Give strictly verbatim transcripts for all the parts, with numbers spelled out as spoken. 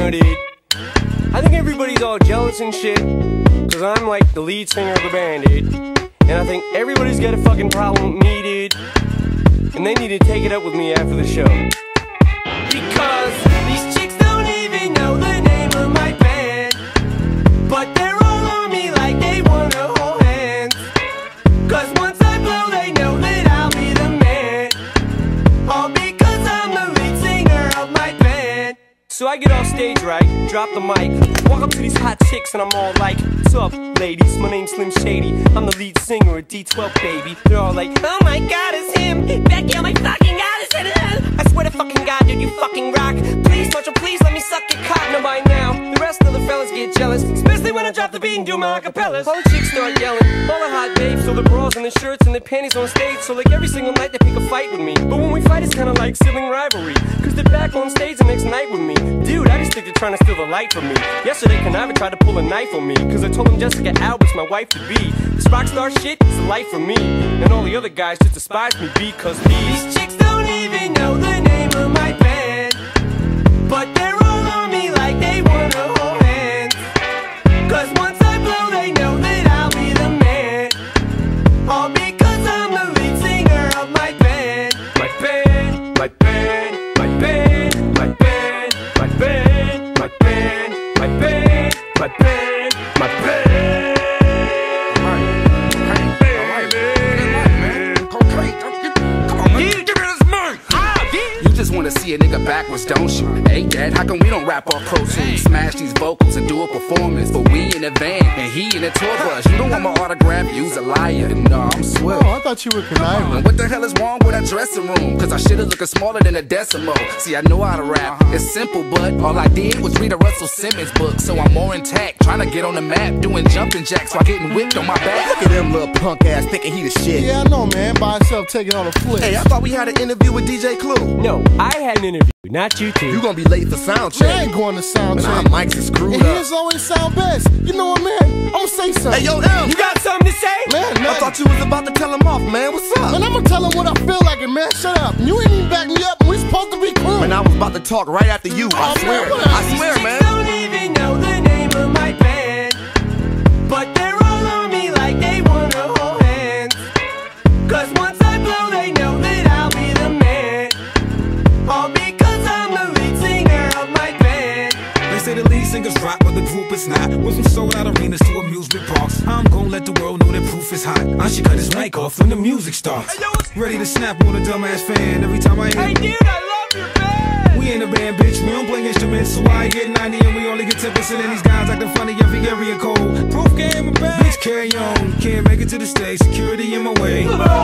singer, dude. I think everybody's all jealous and shit, cause I'm like the lead singer of the band, dude. And I think everybody's got a fucking problem with me, dude. And they need to take it up with me after the show. Because these chicks don't even know the name of my band, but they're all on me like they wanna hold hands. Cause once I blow they know that I'll be the man, all because I'm the lead singer of my band. So I get off stage, right, drop the mic, walk up to these hot chicks and I'm all like, what's up, ladies, my name's Slim Shady, I'm the lead singer at D twelve, baby. They're all like, oh my god, it's him, Becky, oh my fucking god, it's him. I swear to fucking god, dude, you fucking rock. Please, Marshall, please let me suck your cock. Now by now, the rest of the fellas get jealous, especially when I drop the beat and do my acapellas. All the chicks start yelling, all the hot babes, so the bras and the shirts and the panties on stage. So like every single night they pick a fight with me, but when we fight it's kinda like sibling rivalry, cause they're back on stage the next night with me. Dude, I just think they're trying to steal the light from me. Yesterday Conniver tried to pull a knife on me, cause I told him Jessica Albert's my wife to be. This rock star shit is a life for me, and all the other guys just despise me because these chicks don't even know the name of my band, but they're all on me like they wanna hold hands. Cause once I blow they know that I'll be the man, all because I'm the lead singer of my band. My band, my band, my band, my band, my band, my band, my band, my band, my band. Wanna see a nigga backwards, don't you? Hey dad, how come we don't rap off Pro Tools? Smash these vocals and do a performance, but we in a van and he in a tour bus. You don't want my autograph, you's a liar. No, I'm swift. Oh, I thought you were conniving. What the hell is wrong with that dressing room? Cause I should've looking smaller than a decimal. See, I know how to rap, it's simple, but all I did was read a Russell Simmons book. So I'm more intact, trying to get on the map, doing jumping jacks while getting whipped on my back. Look at them little punk ass thinking he the shit. Yeah, I know, man, by himself taking on a flip. Hey, I thought we had an interview with D J Clue. No, I had an interview, not you two. You gonna be late for sound check. Man, I ain't going to sound check. Our mics are screwed and up. his always sound best. You know what, man? I'm gonna say something. Hey, yo, M, You got something to say? Man, man. I thought you was about to tell him off, man. What's up? Man, I'm gonna tell him what I feel like, and man, shut up. You ain't even back me up, and we supposed to be cool. Man, I was about to talk right after you. I Oh, swear. man, what I swear, These man. chicks don't even know the name of my band, but they're all on me like they wanna hold hands. Cause once I blow they know that I'll be the man, all because I'm the lead singer of my band. They say the lead singers rock, but the group is not. Went from sold out arenas to amusement parks. I'm gonna let the world know that proof is hot. I should cut his mic off when the music starts. Ready to snap on a dumbass fan every time I hear. Hey dude, I love your band! We ain't a band, bitch, we don't play instruments. So I get ninety and we only get ten percent. And these guys acting funny every area code. Proof game, my bad. Bitch, carry on. Can't make it to the stage, security in my way.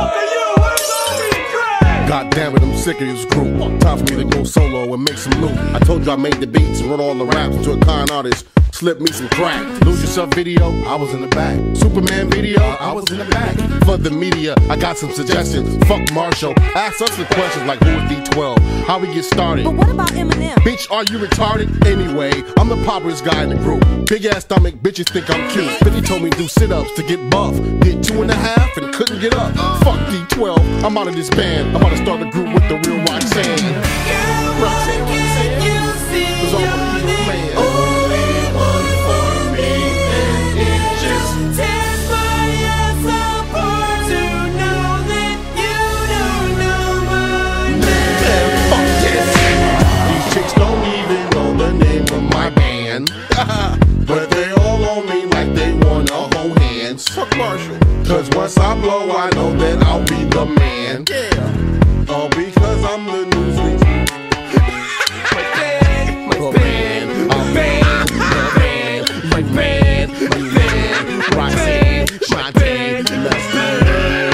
God damn it, I'm sick of this group. Time for me to go solo and make some loot. I told you I made the beats and wrote all the raps to a con artist. Slip me some crack. Lose Yourself video, I was in the back. Superman video, I was in the back. For the media, I got some suggestions. Fuck Marshall, ask us the questions like who is D twelve? How we get started? But what about Eminem? Bitch, are you retarded? Anyway, I'm the poppiest guy in the group. Big ass stomach, bitches think I'm cute. fifty told me do sit-ups to get buff. Did two and a half and couldn't get up. Fuck D twelve, I'm out of this band. I'm about to start a group with the real Roxanne. Roxanne, Roxanne. It's all for the man. Only one for me, and it just tears my ass apart to know that you don't know my name. Fuck this. These chicks don't even know the name of my band. But they all on me like they wanna hold hands. Fuck Marshall. Cause once I blow, I know that I'll be the man. Yeah. All because I'm the newsleak. My band, my band, my band, my band, my band, my band, Roxanne, Shantae, let's do it.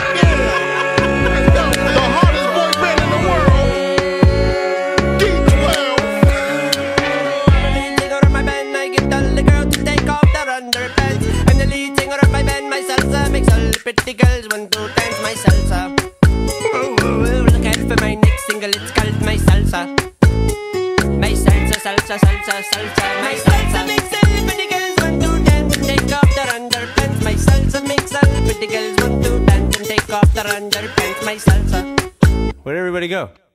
The hardest boy band in the world. D twelve. I'm the lead singer of my band, I get all the girls to take off their underpants. I'm the lead singer of my band, my salsa makes all the pretty girls want to dance my salsa. Oh, oh, oh, look out for my next single, it's called my salsa. My salsa, salsa, salsa, salsa. My salsa makes all the pretty girls want to dance and take off their underpants. My salsa makes all the pretty girls want to dance and take off their underpants. My salsa. Where'd everybody go?